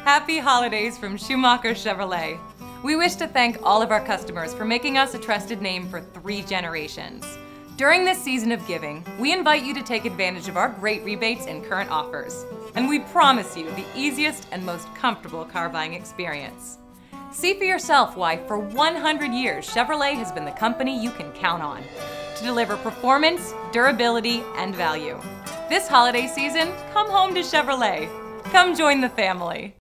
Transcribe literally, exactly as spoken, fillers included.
Happy holidays from Schumacher Chevrolet. We wish to thank all of our customers for making us a trusted name for three generations. During this season of giving, we invite you to take advantage of our great rebates and current offers. And we promise you the easiest and most comfortable car buying experience. See for yourself why for one hundred years Chevrolet has been the company you can count on to deliver performance, durability, and value. This holiday season, come home to Chevrolet. Come join the family.